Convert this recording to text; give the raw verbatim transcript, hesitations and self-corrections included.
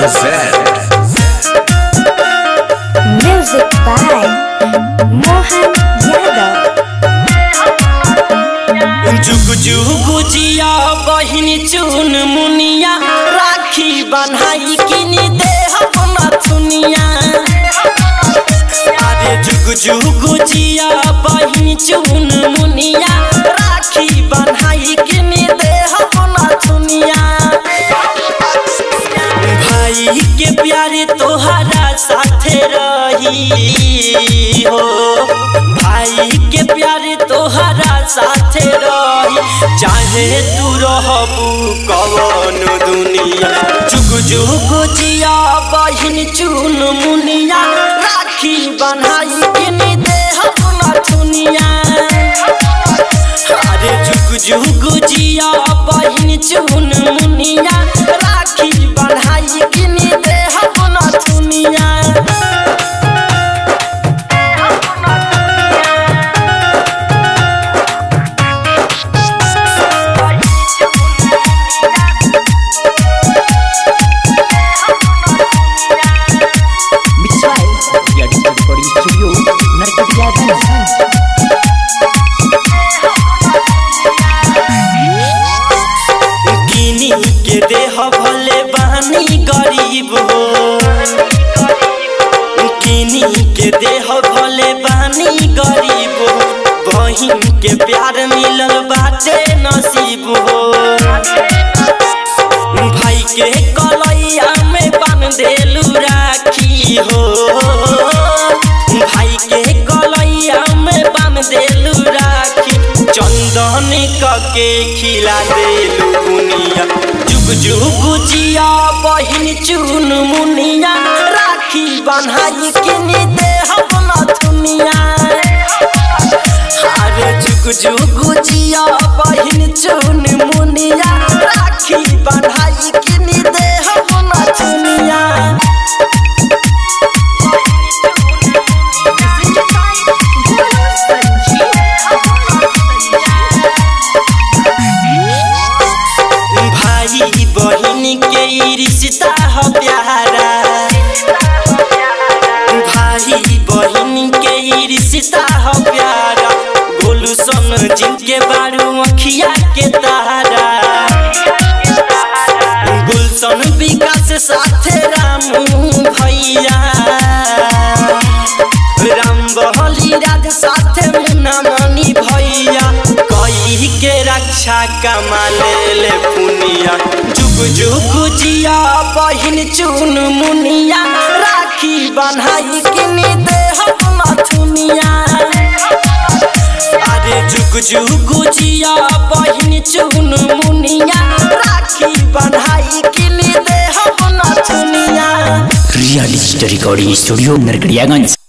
present Music by Mohan Yadav। जुग जुग जिया बहिनी चुन मुनिया राखी बन्हाई किनी देह नथुनिया। अरे जुग जुग जिया बहिनी चुन मुनिया राखी बन्हाई किनी देह नथुनिया। भाई के प्यारे तोहरा साथे रही हो, भाई के प्यारे तोहरा साथे रही चाहे तू रहबू कवन दुनिया। जुग जुग जिया बहिन चुन मुनिया राखी बन्हाई किनी देह नथुनिया। अरे जुग जुग जिया बहिन चुन मुनिया राखी बन्हाई किनी देह नथुनिया। के देह भले बानी गरीब हो, किनी के देह भले बानी गरीब हो, बहिन के प्यार मिलल बाटे नसीब हो। भाई के कलैया में बांध देलू राखी हो, भाई के कलैया में बांध देलू राखी, चंदन के खिला देलू बुनिया। जुग जुग जिया बहिन चुन मुनिया राखी बन्हाई किनी देह नथुनिया। अरे जुग जुग जिया बहिन चुन मुनिया राखी बन्हाई किनी देह नथुनिया। भाई बहिन के रिश्ता ह प्यारा, भाई बहिन के रिश्ता ह प्यारा, गोलू सन जिनके बारू अखिया के तारा। गुलशन विकास साथे रामू भैया, राम बहली राज साथे मुन्ना मनी भैया, कई के रक्षा कमा ले पुनिया। जुग जुग जिया बहिन चुन मुनिया राखी बन्हाई किनी देह नथुनिया। अरे जुग जुग जिया बहिन चुन मुनिया राखी बन्हाई किनी देह नथुनिया। Real story recording studio Narkatiaganj.